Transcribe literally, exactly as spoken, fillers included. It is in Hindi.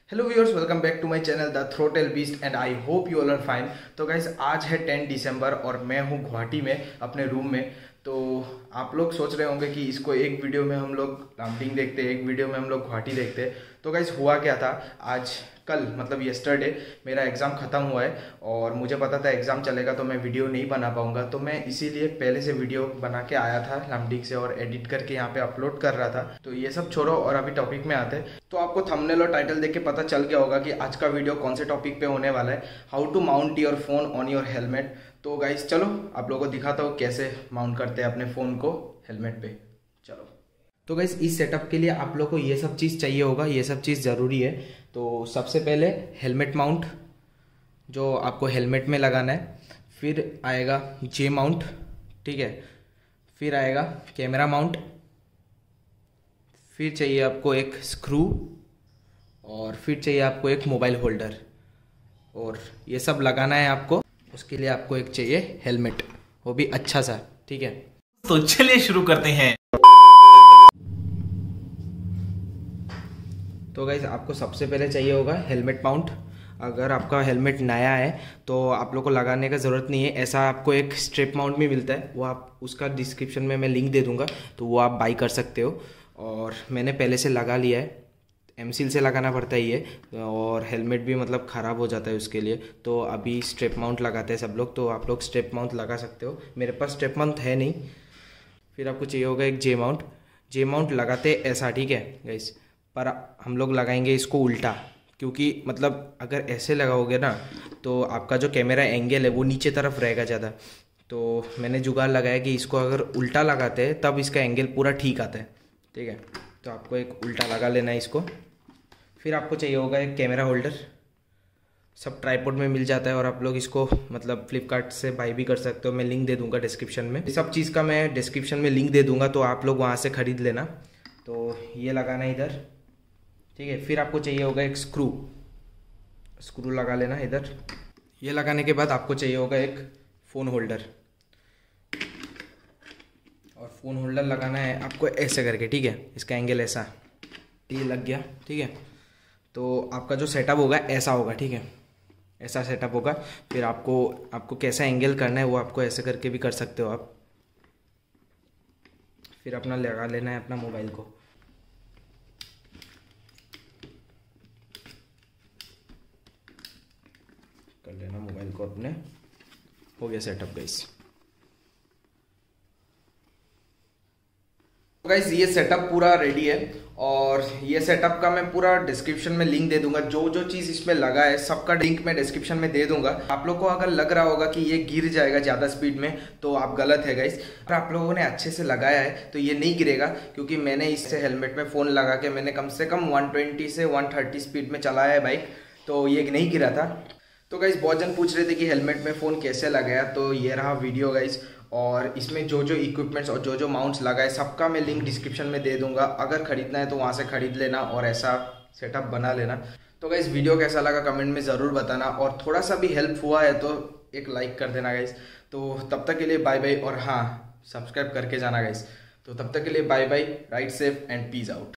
Hello viewers, welcome back to my channel the throttle beast and I hope you all are fine. तो गाइस, आज है टेन दिसंबर और मैं हूँ गुवाहाटी में अपने रूम में। तो आप लोग सोच रहे होंगे कि इसको एक वीडियो में हम लोग लामडिंग देखते हैं, एक वीडियो में हम लोग गुवाहाटी देखते हैं। तो गाइस, हुआ क्या था, आज कल मतलब येस्टरडे मेरा एग्ज़ाम ख़त्म हुआ है और मुझे पता था एग्ज़ाम चलेगा तो मैं वीडियो नहीं बना पाऊँगा। तो मैं इसीलिए पहले से वीडियो बना के आया था लामडिंग से और एडिट करके यहाँ पे अपलोड कर रहा था। तो ये सब छोड़ो और अभी टॉपिक में आते हैं। तो आपको थंबनेल और टाइटल देख के पता चल गया होगा कि आज का वीडियो कौन से टॉपिक पे होने वाला है, how to mount your phone on your helmet. तो गाइस चलो आप लोगों को दिखाता हूँ कैसे माउंट करते हैं अपने फ़ोन को हेलमेट पे। चलो, तो गाइस इस सेटअप के लिए आप लोग को ये सब चीज़ चाहिए होगा, ये सब चीज़ ज़रूरी है। तो सबसे पहले हेलमेट माउंट जो आपको हेलमेट में लगाना है, फिर आएगा जे माउंट, ठीक है, फिर आएगा कैमरा माउंट, फिर चाहिए आपको एक स्क्रू और फिर चाहिए आपको एक मोबाइल होल्डर। और ये सब लगाना है आपको, उसके लिए आपको एक चाहिए हेलमेट, वो भी अच्छा सा, ठीक है। तो चलिए शुरू करते हैं। तो गाइस आपको सबसे पहले चाहिए होगा हेलमेट माउंट। अगर आपका हेलमेट नया है तो आप लोग को लगाने का ज़रूरत नहीं है, ऐसा आपको एक स्ट्रिप माउंट भी मिलता है, वो आप उसका डिस्क्रिप्शन में मैं लिंक दे दूंगा, तो वो आप बाई कर सकते हो। और मैंने पहले से लगा लिया है, एमसील से लगाना पड़ता है ये, और हेलमेट भी मतलब ख़राब हो जाता है उसके लिए। तो अभी स्ट्रिप माउंट लगाते हैं सब लोग, तो आप लोग स्ट्रिप माउंट लगा सकते हो। मेरे पास स्ट्रिप माउंट है नहीं। फिर आपको चाहिए होगा एक जे माउंट। जे माउंट लगाते ऐसा, ठीक है गाइस, पर हम लोग लगाएंगे इसको उल्टा, क्योंकि मतलब अगर ऐसे लगाओगे ना तो आपका जो कैमरा एंगल है वो नीचे तरफ रहेगा ज़्यादा। तो मैंने जुगाड़ लगाया कि इसको अगर उल्टा लगाते हैं तब इसका एंगल पूरा ठीक आता है, ठीक है। तो आपको एक उल्टा लगा लेना है इसको। फिर आपको चाहिए होगा एक कैमरा होल्डर, सब ट्राईपॉड में मिल जाता है और आप लोग इसको मतलब फ्लिपकार्ट से बाई भी कर सकते हो, मैं लिंक दे दूंगा डिस्क्रिप्शन में। सब चीज़ का मैं डिस्क्रिप्शन में लिंक दे दूंगा, तो आप लोग वहाँ से ख़रीद लेना। तो ये लगाना है इधर, ठीक है। फिर आपको चाहिए होगा एक स्क्रू, स्क्रू लगा लेना इधर। ये लगाने के बाद आपको चाहिए होगा एक फ़ोन होल्डर, और फ़ोन होल्डर लगाना है आपको ऐसे करके, ठीक है। इसका एंगल ऐसा, ये लग गया, ठीक है। तो आपका जो सेटअप होगा ऐसा होगा, ठीक है, ऐसा सेटअप होगा। फिर आपको आपको कैसा एंगल करना है वो आपको ऐसे करके भी कर सकते हो आप। फिर अपना लगा लेना है अपना मोबाइल को, कर लेना मोबाइल को अपने, हो गया सेटअप गाइस। गाइस ये सेटअप पूरा रेडी है और ये सेटअप का मैं पूरा डिस्क्रिप्शन में लिंक दे दूंगा। जो जो चीज़ इसमें लगा है सबका लिंक मैं डिस्क्रिप्शन में दे दूंगा। आप लोग को अगर लग रहा होगा कि ये गिर जाएगा ज़्यादा स्पीड में तो आप गलत है गाइस। अगर आप लोगों ने अच्छे से लगाया है तो ये नहीं गिरेगा, क्योंकि मैंने इससे हेलमेट में फ़ोन लगा के मैंने कम से कम वन ट्वेंटी से वन थर्टी स्पीड में चलाया है बाइक, तो ये नहीं गिरा था। तो गाइस बहुत जन पूछ रहे थे कि हेलमेट में फ़ोन कैसे लगाया, तो ये रहा वीडियो गाइस। और इसमें जो जो इक्विपमेंट्स और जो जो माउंट्स लगाए सबका मैं लिंक डिस्क्रिप्शन में दे दूंगा। अगर ख़रीदना है तो वहाँ से ख़रीद लेना और ऐसा सेटअप बना लेना। तो गाइस वीडियो कैसा लगा कमेंट में ज़रूर बताना, और थोड़ा सा भी हेल्प हुआ है तो एक लाइक कर देना गाइस। तो तब तक के लिए बाय बाय, और हाँ सब्सक्राइब करके जाना गाइस। तो तब तक के लिए bye bye, ride safe and peace out.